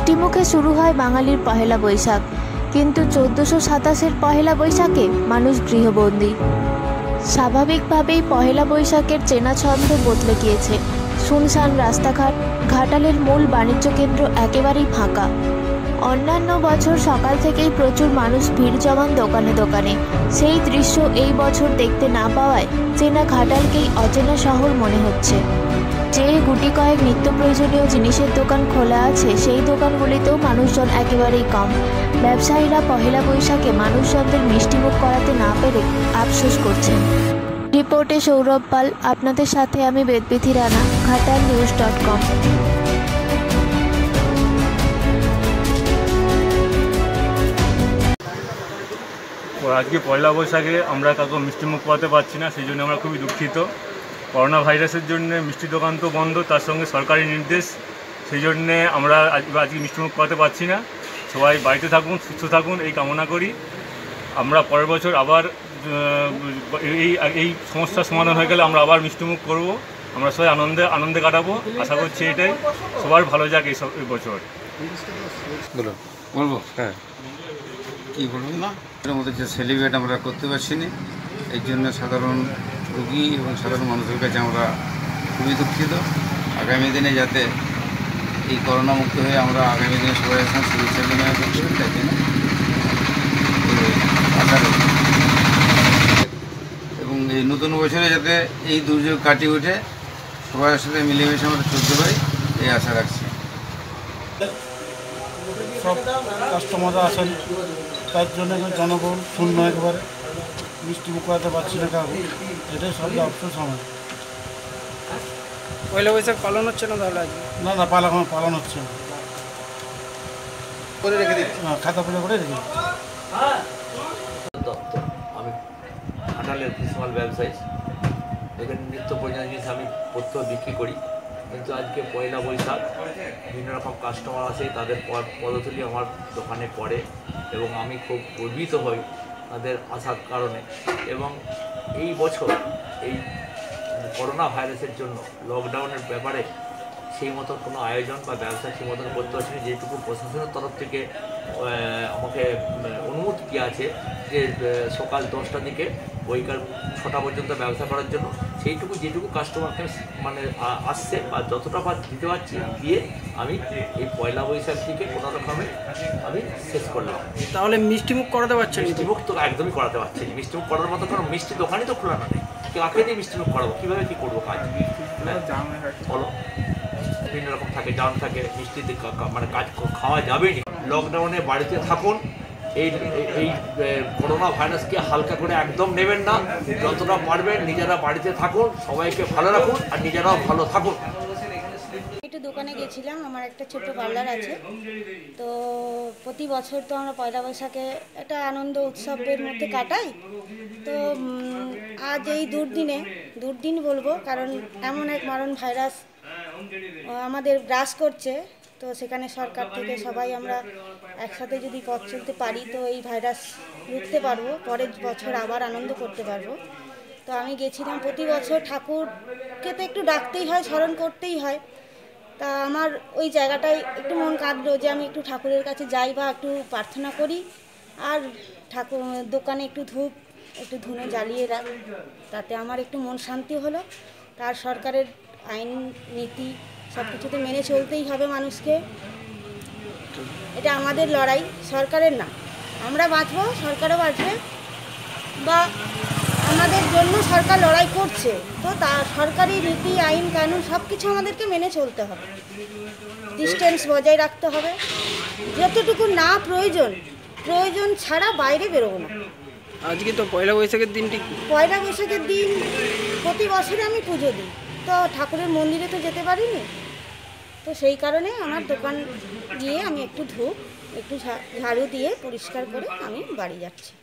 মিষ্টিমুখে শুরু হয় বাঙালির পহেলা বৈশাখ, কিন্তু 1427-এর পহেলা বৈশাখে মানুষ গৃহবন্দী। স্বাভাবিকভাবেই পহেলা বৈশাখের চেনা ছন্দ বদলে গিয়েছে। শুনশান রাস্তাঘাট, ঘাটালের মূল বাণিজ্য কেন্দ্র একেবারেই ফাঁকা। অন্যান্য বছর সকাল থেকেই প্রচুর মানুষ ভিড় জমান দোকানে দোকানে। সেই দৃশ্য এই বছর দেখতে না পাওয়ায় চেনা ঘাটালকেই অচেনা শহর মনে হচ্ছে। যে গুটি কয়েক নিত্য প্রয়োজনীয় জিনিসের দোকান খোলা আছে, সেই দোকানগুলিতেও মানুষজন একেবারেই কম। ব্যবসায়ীরা পহেলা বৈশাখে মানুষজনদের মিষ্টিমুখ করাতে না পেরে আফসোস করছেন। রিপোর্টে সৌরভ পাল, আপনাদের সাথে আমি বেদবিথি রানা, ঘাটালনিউজ.com। আজকে পয়লা বৈশাখে আমরা কাউকে মিষ্টিমুখ করাতে পারছি না, সেই জন্য আমরা খুবই দুঃখিত। করোনা ভাইরাসের জন্য মিষ্টি দোকান তো বন্ধ, তার সঙ্গে সরকারি নির্দেশ, সেই জন্যে আমরা আজকে মিষ্টিমুখ করাতে পারছি না। সবাই বাড়িতে থাকুন, সুস্থ থাকুন, এই কামনা করি। আমরা পরের বছর আবার এই সমস্যার সমাধান হয়ে গেলে আমরা আবার মিষ্টিমুখ করব। আমরা সবাই আনন্দে কাটাবো, আশা করছি এটাই। সবার ভালো যাক এই বছর। বলবো হ্যাঁ, কী বলবো না, এর মধ্যে যে সেলিব্রেট আমরা করতে পারছি না, এই জন্য সাধারণ রোগী এবং সাধারণ মানুষের কাছে আমরা খুবই দুঃখিত। আগামী দিনে যাতে এই করোনা মুক্ত হয়ে আমরা আগামী দিনে সবাই আসেন চিকিৎসা বিনিময় করতে পারি, তাই জন্য আশা করি। এবং এই নতুন বছরে যাতে এই দুর্যোগ কাটিয়ে উঠে সবার সাথে মিলেমিশে আমরা চলতে পারি, এই আশা রাখছি। সব কাস্টমাররা আসেন, তার জন্য জনগণ শূন্য একবারে, মিষ্টিমুখ করাতে পারছি না কাউকে, এটাই সব আফসোস আমার। পয়লা বৈশাখ পালন হচ্ছে না তাহলে আজকে? না পালন হচ্ছে না, করে রেখে দিচ্ছি, খাতা পুজো করে রেখে দিচ্ছি। আমি ঘাটালের স্মল ব্যবসায়ী, এখানে নিত্য প্রয়োজনীয় জিনিস আমি প্রত্যহ বিক্রি করি। কিন্তু আজকে পয়লা বৈশাখ, বিভিন্ন রকম কাস্টমার আসে, তাদের পদতুলি আমার দোকানে পড়ে এবং আমি খুব গর্বিত হই তাদের আসার কারণে। এবং এই বছর এই করোনা ভাইরাসের জন্য লকডাউনের ব্যাপারে সেই মতো কোনো আয়োজন বা ব্যবসা সেই মতন করতে পারছি না। যেটুকু প্রশাসনের তরফ থেকে আমাকে অনুমতি দেওয়া আছে যে সকাল 10টার দিকে বৈকাল 6টা পর্যন্ত ব্যবসা করার জন্য, সেইটুকু যেটুকু কাস্টমারকে মানে আসছে বা যতটা দিতে পারছি দিয়ে আমি এই পয়লা বৈশাখ থেকে কোনো রকমে আমি শেষ করলাম। তাহলে মিষ্টিমুখ করাতে পারছেন? মিষ্টিমুখ তো একদমই করাতে পারছি না। মিষ্টিমুখ করার মতো কোনো মিষ্টি দোকানই তো খোলা নেই, কাকে দিয়ে মিষ্টিমুখ করাবো, কীভাবে কী করবো কাজ বলো? বিভিন্ন রকম থাকে, জাম থাকে, মিষ্টিতে মানে কাজ খাওয়া যাবেই না। লকডাউনে বাড়িতে থাকুন, এই করোনা ভাইরাসকে হালকা করে একদম নেবেন না। যতটা পারবেন নিজেরা বাড়িতে থাকুন, সবাইকে ভালো রাখুন আর নিজেরাও ভালো থাকুন। একটু দোকানে গেছিলাম, আমার একটা ছোট্ট পার্লার আছে, তো প্রতি বছর তো আমরা পয়লা বৈশাখে একটা আনন্দ উৎসবের মধ্যে কাটাই। তো আজ এই দুর্দিন বলবো, কারণ এমন এক মারণ ভাইরাস আমাদের গ্রাস করছে, তো সেখানে সরকার থেকে সবাই আমরা একসাথে যদি পথ চলতে পারি তো এই ভাইরাস রুখতে পারবো, পরের বছর আবার আনন্দ করতে পারবো। তো আমি গেছিলাম, প্রতি বছর ঠাকুরকে তো একটু ডাকতেই হয়, স্মরণ করতেই হয়। তা আমার ওই জায়গাটায় একটু মন কাঁদলো যে আমি একটু ঠাকুরের কাছে যাই বা একটু প্রার্থনা করি, আর ঠাকুর দোকানে একটু ধুনো জ্বালিয়ে রাখ, তাতে আমার একটু মন শান্তি হলো। তার সরকারের আইন নীতি সব কিছুতে মেনে চলতেই হবে মানুষকে, এটা আমাদের লড়াই, সরকারের না। আমরা বাঁচবো, সরকারও বাঁচবে, বা আমাদের জন্য সরকার লড়াই করছে, তো তা সরকারি নীতি আইন কানুন সব কিছু আমাদেরকে মেনে চলতে হবে, ডিস্টেন্স বজায় রাখতে হবে, যতটুকু না প্রয়োজন ছাড়া বাইরে বেরোবো না। আজকে তো পয়লা বৈশাখের দিনটি, পয়লা বৈশাখের দিন প্রতি বছরে আমি পুজো দিই, তো ঠাকুরের মন্দিরে তো যেতে পারিনি, তো সেই কারণে আমার দোকান গিয়ে আমি একটু ঝাড়ু দিয়ে পরিষ্কার করে আমি বাড়ি যাচ্ছি।